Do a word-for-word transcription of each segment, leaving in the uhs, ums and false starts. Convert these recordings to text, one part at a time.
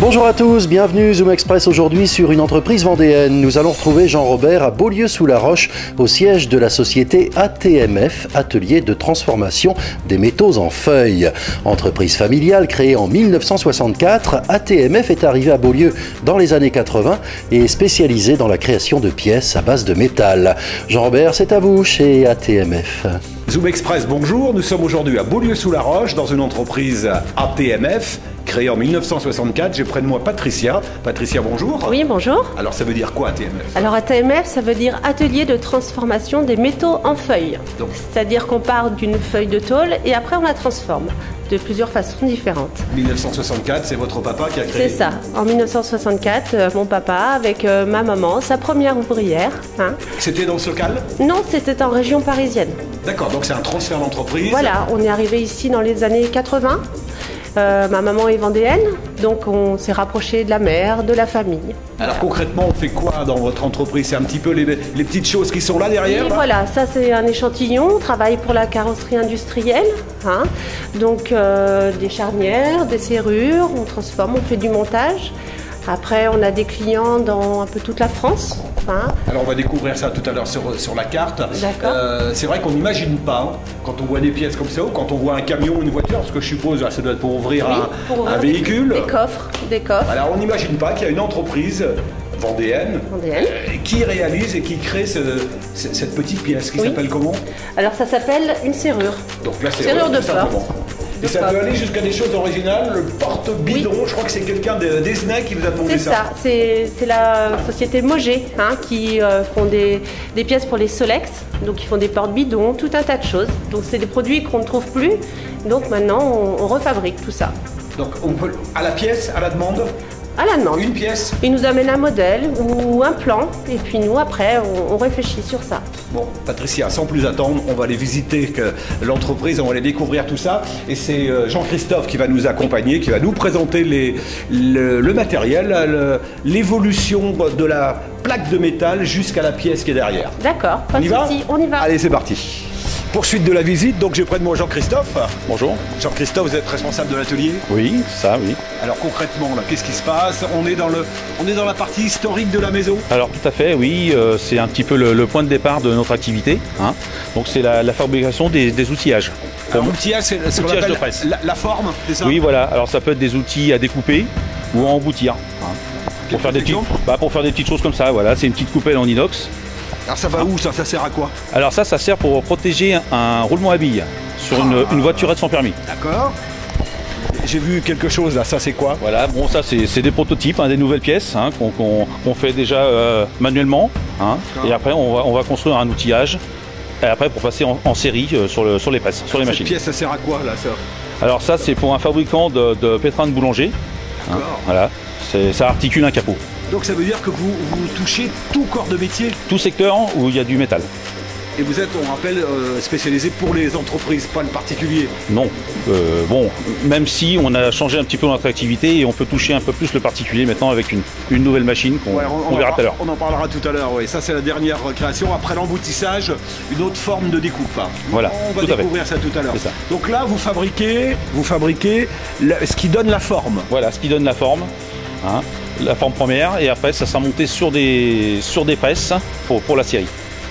Bonjour à tous, bienvenue Zoom Express aujourd'hui sur une entreprise vendéenne. Nous allons retrouver Jean-Robert à Beaulieu-sous-la-Roche au siège de la société A T M F, atelier de transformation des métaux en feuilles. Entreprise familiale créée en mille neuf cent soixante-quatre, A T M F est arrivée à Beaulieu dans les années quatre-vingt et est spécialisée dans la création de pièces à base de métal. Jean-Robert, c'est à vous chez A T M F. Zoom Express, bonjour. Nous sommes aujourd'hui à Beaulieu-sous-la-Roche dans une entreprise A T M F créée en mille neuf cent soixante-quatre. J'ai près de moi Patricia. Patricia, bonjour. Oui, bonjour. Alors ça veut dire quoi A T M F? Alors A T M F, ça veut dire atelier de transformation des métaux en feuilles. C'est-à-dire qu'on part d'une feuille de tôle et après on la transforme de plusieurs façons différentes. mille neuf cent soixante-quatre, c'est votre papa qui a créé? C'est ça. En mille neuf cent soixante-quatre, euh, mon papa avec euh, ma maman, sa première ouvrière. Hein. C'était dans ce local? Non, c'était en région parisienne. D'accord, donc c'est un transfert d'entreprise. Voilà, on est arrivé ici dans les années quatre-vingt. Euh, ma maman est vendéenne, donc on s'est rapproché de la mère, de la famille. Alors concrètement, on fait quoi dans votre entreprise? C'est un petit peu les, les petites choses qui sont là derrière? Et là voilà, ça c'est un échantillon. On travaille pour la carrosserie industrielle. Hein. Donc euh, des charnières, des serrures, on transforme, on fait du montage. Après, on a des clients dans un peu toute la France. Hein. Alors, on va découvrir ça tout à l'heure sur, sur la carte. D'accord. Euh, c'est vrai qu'on n'imagine pas, hein, quand on voit des pièces comme ça, ou quand on voit un camion ou une voiture, parce que je suppose que ça doit être pour ouvrir, oui, un, pour ouvrir un des, véhicule. Des coffres, des coffres. Alors, on n'imagine pas qu'il y a une entreprise vendéenne, vendéenne. Euh, qui réalise et qui crée ce, ce, cette petite pièce qui oui. s'appelle comment? Alors, ça s'appelle une serrure. Donc, la serrure, serrure de porte. Et ça peut aller jusqu'à des choses originales, le porte-bidon, oui. Je crois que c'est quelqu'un d'Esnay qui vous a demandé ça. C'est ça, c'est la société Mogé hein, qui euh, font des, des pièces pour les Solex, donc ils font des porte-bidons, tout un tas de choses. Donc c'est des produits qu'on ne trouve plus, donc maintenant on, on refabrique tout ça. Donc on peut, à la pièce, à la demande? À la demande. Une pièce? Ils nous amènent un modèle ou un plan, et puis nous après on, on réfléchit sur ça. Bon, Patricia, sans plus attendre, on va aller visiter l'entreprise, on va aller découvrir tout ça. Et c'est Jean-Christophe qui va nous accompagner, qui va nous présenter les, le, le matériel, l'évolution de la plaque de métal jusqu'à la pièce qui est derrière. D'accord, pas de souci, on y va. Allez, c'est parti. Poursuite de la visite, donc j'ai près de moi Jean-Christophe. Bonjour. Jean-Christophe, vous êtes responsable de l'atelier? Oui, ça, oui. Alors concrètement, là, qu'est-ce qui se passe? On est dans le, on est dans la partie historique de la maison? Alors tout à fait, oui. Euh, c'est un petit peu le, le point de départ de notre activité. Hein. Donc c'est la, la fabrication des, des outillages. L'outillage, c'est ce qu'on appelle de presse. La, la forme, c'est ça? Oui, voilà. Alors ça peut être des outils à découper ou à emboutir. Hein. Pour faire, des petites, bah, pour faire des petites choses comme ça, voilà. C'est une petite coupelle en inox. Alors ça va où ça? Ça sert à quoi? Alors ça, ça sert pour protéger un roulement à billes sur une, ah. une voiturette sans permis. D'accord. J'ai vu quelque chose là, ça c'est quoi? Voilà, bon ça c'est des prototypes, hein, des nouvelles pièces hein, qu'on qu'on, qu'on fait déjà euh, manuellement. Hein, et après on va, on va construire un outillage. Et après pour passer en, en série euh, sur, le, sur les presses, sur les machines. Cette pièce ça sert à quoi là ça? Alors ça c'est pour un fabricant de, de pétrin de boulanger. Hein, voilà, ça articule un capot. Donc ça veut dire que vous, vous touchez tout corps de métier? Tout secteur où il y a du métal. Et vous êtes, on rappelle, euh, spécialisé pour les entreprises, pas le particulier? Non. Euh, bon, même si on a changé un petit peu notre activité et on peut toucher un peu plus le particulier maintenant avec une, une nouvelle machine qu'on ouais, on, on verra tout à l'heure. On en parlera tout à l'heure, oui. Ça c'est la dernière création. Après l'emboutissage, une autre forme de découpe. Voilà. On va découvrir ça tout à l'heure. Donc là, vous fabriquez, vous fabriquez la, ce qui donne la forme. Voilà, ce qui donne la forme. Hein, la forme première et après ça sera monté sur des, sur des presses pour, pour la série.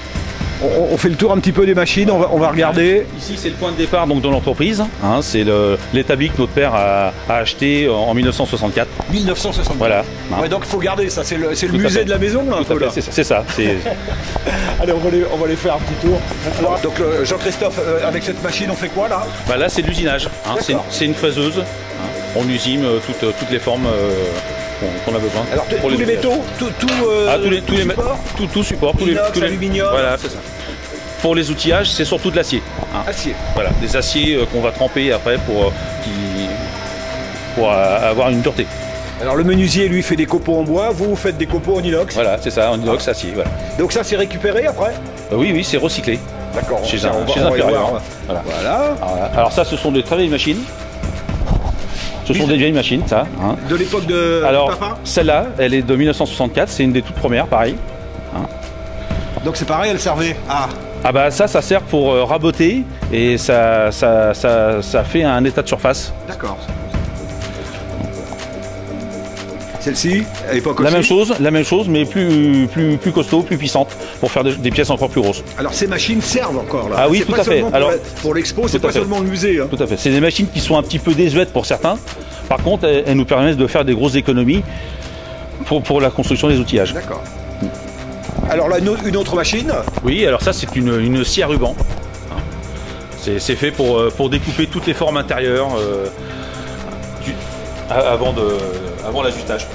On, on fait le tour un petit peu des machines, on va, on va regarder. Ici c'est le point de départ donc, de l'entreprise, hein, c'est l'établi que notre père a, a acheté en mille neuf cent soixante-quatre. mille neuf cent soixante-quatre. Voilà. Hein. Ouais, donc il faut garder ça, c'est le, le musée de la maison là, un peu, là. C'est ça. Allez, on va, les, on va les faire un petit tour. Alors, donc Jean-Christophe, euh, avec cette machine on fait quoi là? Bah, là c'est de l'usinage, hein, c'est une fraiseuse, hein, on usine euh, toutes, toutes les formes euh, qu'on a besoin. Alors tous les, les métaux, tout, tout, euh, ah, tous les, tout, tous support tout, tout support, tous inox, les, tous les aluminium. Voilà, c'est ça. Pour les outillages, c'est surtout de l'acier. Hein. Acier. Voilà, des aciers euh, qu'on va tremper après pour, euh, qui, pour euh, avoir une dureté. Alors le menuisier lui fait des copeaux en bois, vous, vous faites des copeaux en inox? Voilà, c'est ça, en inox, acier. Voilà. Donc ça c'est récupéré après? euh, Oui, oui, c'est recyclé. D'accord. Chez un, un, chez un ferrailleur. Voilà. Voilà. Alors, alors ça, ce sont des très vieilles machines. Ce sont des vieilles machines, ça. Hein. De l'époque de Alors, papa? Celle-là, elle est de mille neuf cent soixante-quatre, c'est une des toutes premières, pareil. Hein. Donc c'est pareil, elle servait à... Ah bah ça, ça sert pour euh, raboter et ça, ça, ça, ça fait un état de surface. D'accord. Celle-ci, à l'époque aussi. La même chose, la même chose, mais plus, plus, plus costaud, plus puissante, pour faire des, des pièces encore plus grosses. Alors ces machines servent encore là. Ah oui, C'est tout pas à fait. seulement pour Alors, la- pour l'expo, c'est tout à pas fait. seulement le musée. hein. Tout à fait. C'est des machines qui sont un petit peu désuètes pour certains. Par contre, elles, elles nous permettent de faire des grosses économies pour, pour la construction des outillages. D'accord. Alors là, une autre- une autre machine. Oui, alors ça, c'est une, une scie à ruban. Hein. C'est c'est fait pour, euh, pour découper toutes les formes intérieures euh, du- a- avant, de, avant l'ajustage.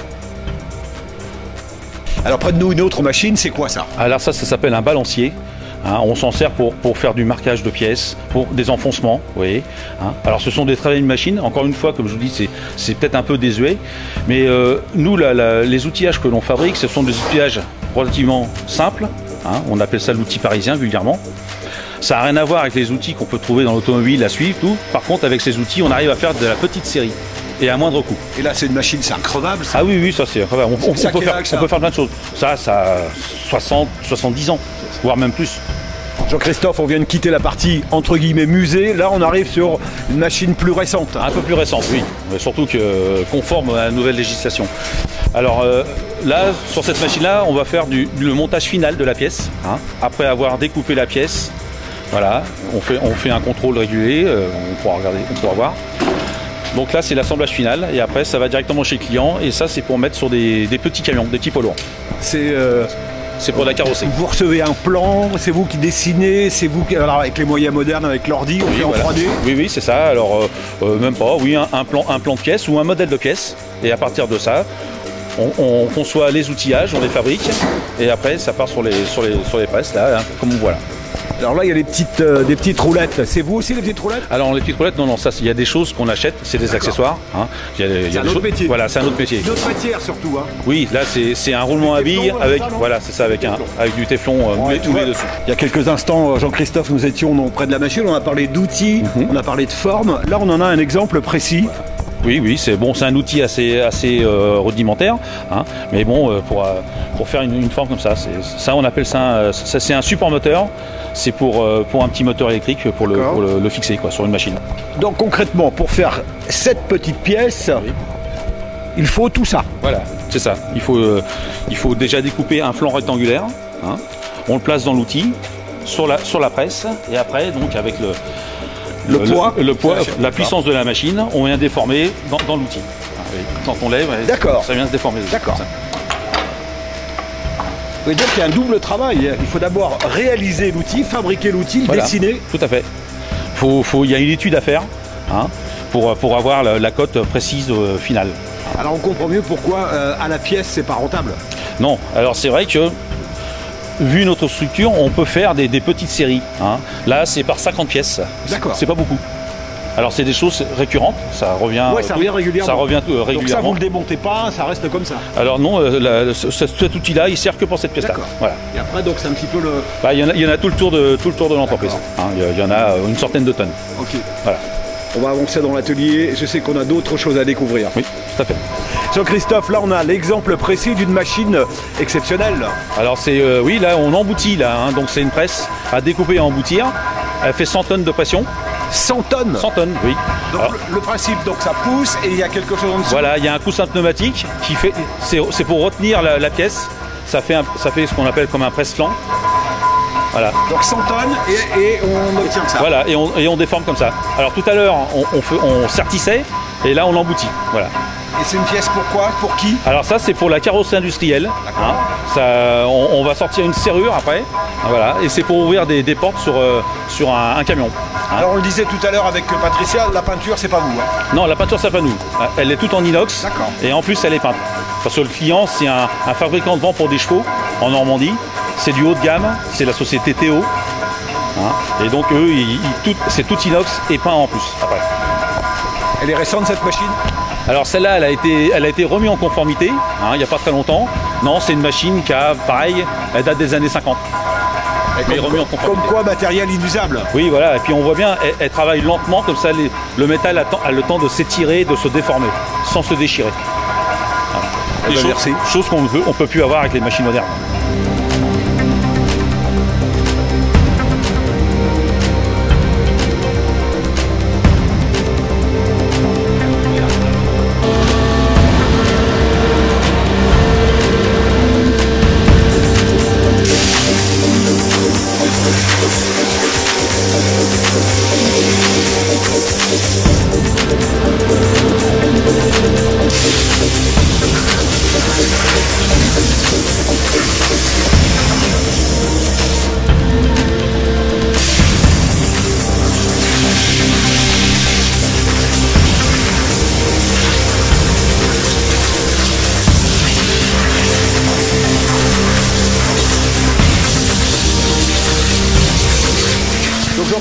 Alors près de nous, une autre machine, c'est quoi ça? Alors ça, ça s'appelle un balancier. Hein, on s'en sert pour, pour faire du marquage de pièces, pour des enfoncements, vous voyez. Hein. Alors ce sont des très belles machines, encore une fois, comme je vous dis, c'est, c'est peut-être un peu désuet, mais euh, nous, la, la, les outillages que l'on fabrique, ce sont des outillages relativement simples, hein, on appelle ça l'outil parisien vulgairement. Ça n'a rien à voir avec les outils qu'on peut trouver dans l'automobile, la suivre, tout. Par contre, avec ces outils, on arrive à faire de la petite série et à moindre coût. Et là, c'est une machine, c'est increvable ça. Ah oui, oui, ça c'est incroyable. On, on, Ça on peut quel faire, âge, ça on peut faire plein de choses. Ça, ça a soixante, soixante-dix ans, voire même plus. Jean-Christophe, on vient de quitter la partie entre guillemets musée. Là, on arrive sur une machine plus récente. Un peu plus récente, oui, mais surtout que euh, conforme à la nouvelle législation. Alors euh, là, sur cette machine-là, on va faire du, le montage final de la pièce. Hein. Après avoir découpé la pièce, voilà, on fait, on fait un contrôle régulier, euh, on pourra regarder, on pourra voir. Donc là, c'est l'assemblage final, et après, ça va directement chez le client, et ça, c'est pour mettre sur des, des petits camions, des petits poids lourds. C'est euh, C'est pour la carrosserie. vous recevez un plan, c'est vous qui dessinez, c'est vous qui alors avec les moyens modernes, avec l'ordi, on Oui, fait en voilà. trois D. Oui, oui, c'est ça. Alors, euh, euh, même pas, oui, un, un plan, un plan de pièce ou un modèle de pièce. Et à partir de ça, on, on conçoit les outillages, on les fabrique, et après, ça part sur les, sur les, sur les presses, là, hein, comme on voit là. Alors là, il y a des petites, euh, des petites roulettes. C'est vous aussi les petites roulettes? Alors, les petites roulettes, non, non, ça, il y a des choses qu'on achète, c'est des accessoires. Hein. Il y a, il y a C'est un des autre choses- métier. Voilà, c'est un autre métier. D'autres matières surtout. Hein. Oui, là, c'est c'est un roulement à billes téflon, avec, ça, non voilà, c'est ça, avec, un, avec du téflon euh, moulé, Ouais, tu moulé vois, dessus. Il y a quelques instants, Jean-Christophe, nous étions donc près de la machine, on a parlé d'outils, Mhm. on a parlé de forme. Là, on en a un exemple précis. Oui, oui, c'est bon, c'est un outil assez, assez euh, rudimentaire, hein, mais bon, euh, pour, euh, pour faire une, une forme comme ça, c'est, ça, on appelle ça, un- ça, c'est un support moteur. C'est pour, euh, pour un petit moteur électrique pour le, D'accord. pour le, le fixer quoi, sur une machine. Donc concrètement, pour faire cette petite pièce, Oui. il faut tout ça. Voilà, c'est ça. Il faut, euh, il faut déjà découper un flanc rectangulaire. Hein. On le place dans l'outil, sur la, sur la presse, et après, donc avec le, Le poids. le, poids, Ça, je- la puissance de la machine, on vient déformer dans, dans l'outil. Ah, oui. Quand on lève, D'accord. ça vient se déformer. D'accord. comme ça. Vous voyez dire qu'il y a un double travail. Il faut d'abord réaliser l'outil, fabriquer l'outil, le Voilà. dessiner. Tout à fait. Faut, faut, il y a une étude à faire hein, pour, pour avoir la, la cote précise euh, finale. Alors on comprend mieux pourquoi euh, à la pièce c'est pas rentable. Non, alors c'est vrai que vu notre structure, on peut faire des, des petites séries. Hein. Là, c'est par cinquante pièces. D'accord. C'est pas beaucoup. Alors c'est des choses récurrentes, ça revient. Ouais, ça euh, revient régulièrement. Ça revient euh, Donc ça régulièrement. vous le démontez pas, ça reste comme ça. Alors non, euh, la- ce- ce- cet outil-là, il sert que pour cette pièce-là. D'accord. Voilà. Et après donc c'est un petit peu le. Bah, il y en a, il y en a tout le tour de tout le tour de l'entreprise. Hein. Il y a- il y en a euh, une centaine de tonnes. Ok. Voilà. On va avancer dans l'atelier. Je sais qu'on a d'autres choses à découvrir. Oui, tout à fait. Jean-Christophe, là on a l'exemple précis d'une machine exceptionnelle. Alors c'est euh, oui, là on emboutit là, hein. Donc c'est une presse à découper et emboutir. Elle fait cent tonnes de pression. cent tonnes. cent tonnes, oui. Donc Alors, le, le principe, donc ça pousse et il y a quelque chose en dessous. voilà, il y a un coussin pneumatique qui fait, c'est c'est pour retenir la, la pièce. Ça fait, un- ça fait ce qu'on appelle comme un presse-flanc. Voilà, Donc cent tonnes et, et on obtient ça. voilà, et on, et on déforme comme ça. Alors tout à l'heure, on, on, fait- on sertissait et là on l'emboutit. Voilà. Et c'est une pièce pour quoi? Pour qui? Alors ça, c'est pour la carrosserie industrielle. D'accord. Hein. Ça, on, on va sortir une serrure après. Voilà, et c'est pour ouvrir des, des portes sur, euh, sur un, un camion. Hein. Alors on le disait tout à l'heure avec Patricia, la peinture c'est pas vous. Hein. Non, la peinture, c'est pas nous. Elle est toute en inox. D'accord. Et en plus, elle est peinte. Parce que le client, c'est un, un fabricant de vent pour des chevaux en Normandie. C'est du haut de gamme. C'est la société Théo. Hein. Et donc, eux, ils- ils- tout- c'est tout inox et peint en plus. Après. Elle est récente cette machine? Alors celle-là, elle a été, elle a été remise en conformité. Hein, il n'y a pas très longtemps. Non, c'est une machine qui a, pareil, elle date des années cinquante. Elle est remise en Comme conformité. quoi matériel inusable. Oui, voilà. Et puis on voit bien, elle, elle travaille lentement, comme ça, les- le métal a, temps- a le temps de s'étirer, de se déformer, sans se déchirer. Voilà. Eh Des ben, choses, merci. choses qu'on ne peut, on peut plus avoir avec les machines modernes.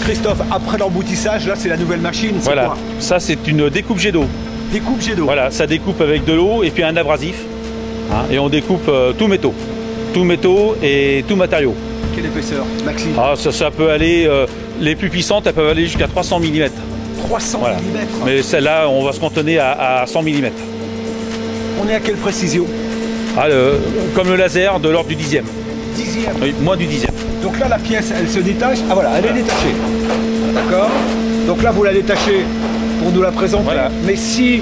Jean-Christophe, après l'emboutissage, là c'est la nouvelle machine. Voilà, quoi ça c'est une découpe jet d'eau. Découpe jet d'eau. Voilà, ça découpe avec de l'eau et puis un abrasif. Hein, et on découpe euh, tout métaux. Tout métaux et tout matériaux. Quelle épaisseur, Maxime? Ah, ça, ça peut aller, euh, les plus puissantes, elles peuvent aller jusqu'à trois cents millimètres. trois cents Voilà. millimètres. Mais celle-là, on va se cantonner à, à cent millimètres. On est à quelle précision? Ah, le, comme le laser de l'ordre du dixième. Dixième. Oui, moins du dixième. Donc là, la pièce, elle se détache. Ah voilà, elle est détachée. D'accord. Donc là, vous la détachez pour nous la présenter. Voilà. Mais si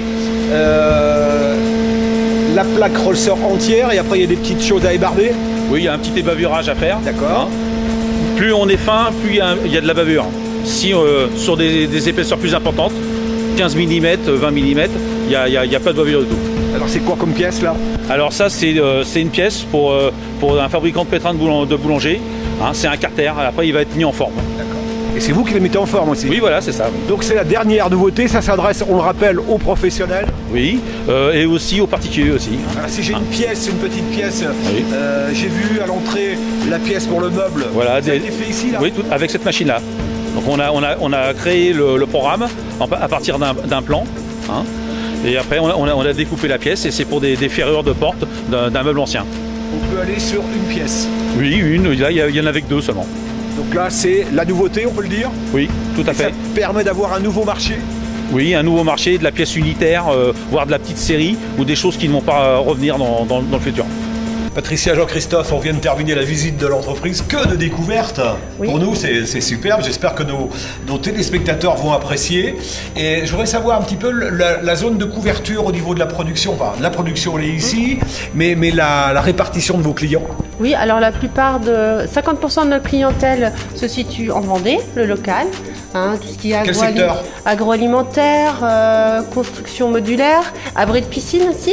euh, la plaque ressort entière et après il y a des petites choses à ébarber. Oui, il y a un petit ébavurage à faire. D'accord. Hein. Plus on est fin, plus il y a, il y a de la bavure. Si euh, sur des, des épaisseurs plus importantes, quinze millimètres, vingt millimètres, il n'y a, y a, y a pas de bavure du tout. Alors c'est quoi comme pièce là? Alors ça, c'est euh, une pièce pour, euh, pour un fabricant de pétrin de, boulang, de boulanger. Hein, c'est un carter, après il va être mis en forme. D'accord. Et c'est vous qui les mettez en forme aussi? Oui, voilà, c'est ça. Donc c'est la dernière nouveauté, ça s'adresse, on le rappelle, aux professionnels. Oui, euh, et aussi aux particuliers aussi. Alors, si j'ai une pièce, une petite pièce, Oui. euh, j'ai vu à l'entrée la pièce pour le meuble. Voilà, ça a des- été fait ici là? Oui, tout, avec cette machine-là. Donc on a, on a, on a créé le, le programme en- à partir d'un d'un plan. Hein, et après, on a, on a- on a découpé la pièce et c'est pour des, des ferrures de porte d'un d'un meuble ancien. On peut aller sur une pièce. Oui, une, là, il y, a- il y en a avec deux seulement. Donc là, c'est la nouveauté, on peut le dire. Oui, tout à Et ça fait. permet d'avoir un nouveau marché. Oui, un nouveau marché, de la pièce unitaire, euh, voire de la petite série ou des choses qui ne vont pas euh, revenir dans, dans- dans le futur. Patricia, Jean-Christophe, on vient de terminer la visite de l'entreprise. Que de découvertes! Oui. Pour nous, c'est c'est superbe. J'espère que nos, nos téléspectateurs vont apprécier. Et je voudrais savoir un petit peu la, la zone de couverture au niveau de la production. Enfin, la production, elle est ici, mais, mais la, la répartition de vos clients. Oui, alors la plupart de cinquante pour cent de notre clientèle se situe en Vendée, le local. Hein, tout ce qui est Quel agroali- secteur? agroalimentaire, euh, construction modulaire, abri de piscine aussi.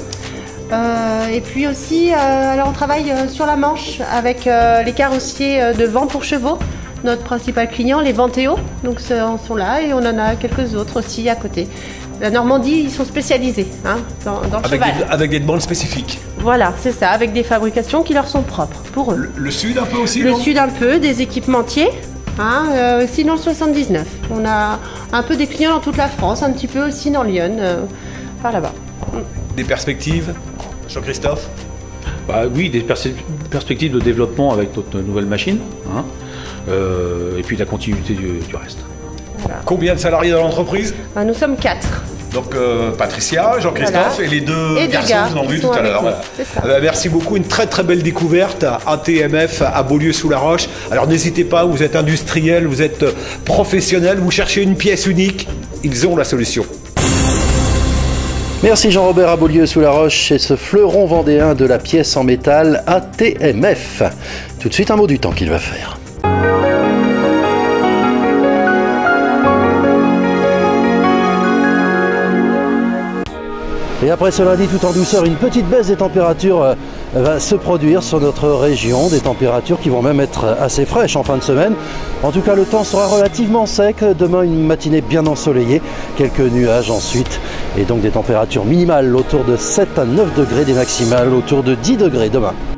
Euh, et puis aussi, euh, alors on travaille euh, sur la Manche avec euh, les carrossiers euh, de vent pour chevaux. Notre principal client, les Ventéo, donc ce- sont là et on en a quelques autres aussi à côté. La Normandie, ils sont spécialisés hein, dans, dans le Avec cheval. des, avec des demandes spécifiques. Voilà, c'est ça, avec des fabrications qui leur sont propres pour eux. Le, le sud un peu aussi, Le non? sud un peu, des équipementiers. Hein, euh, aussi dans le soixante-dix-neuf. On a un peu des clients dans toute la France, un petit peu aussi dans Lyon, euh, par là-bas. Des perspectives, Jean-Christophe? Bah, oui, des pers- perspectives de développement avec notre nouvelle machine. Hein, euh, et puis la continuité du, du reste. Combien de salariés dans l'entreprise? Euh, nous sommes quatre. Donc euh, Patricia, Jean-Christophe Voilà. et les deux Et deux garçons gars que vous avez qui vus sont tout à avec l'heure. nous. Voilà. C'est ça. Eh ben, merci beaucoup, une très très belle découverte A T M F à Beaulieu-sous-la-Roche. Alors n'hésitez pas, vous êtes industriel, vous êtes professionnel, vous cherchez une pièce unique, ils ont la solution. Merci Jean-Robert à Beaulieu-sous-la-Roche et ce fleuron vendéen de la pièce en métal A T M F. Tout de suite un mot du temps qu'il va faire. Et après ce lundi tout en douceur, une petite baisse des températures euh, va se produire sur notre région, des températures qui vont même être assez fraîches en fin de semaine. En tout cas, le temps sera relativement sec. Demain, une matinée bien ensoleillée, quelques nuages ensuite, et donc des températures minimales autour de sept à neuf degrés, des maximales autour de dix degrés demain.